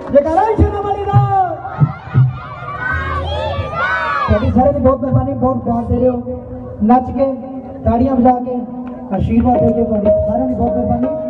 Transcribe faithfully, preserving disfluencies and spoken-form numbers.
जयकारा शेरा वाली दा ਤੁਹਾਡੀ ਸਾਰਿਆਂ ਦੀ बहुत मेहरबानी बहुत प्यार दे रहे हो नच के ताड़ियां बजा के आशीर्वाद दे के ਤੁਹਾਡੀ सारिਆਂ ਦੀ बहुत मेहरबानी।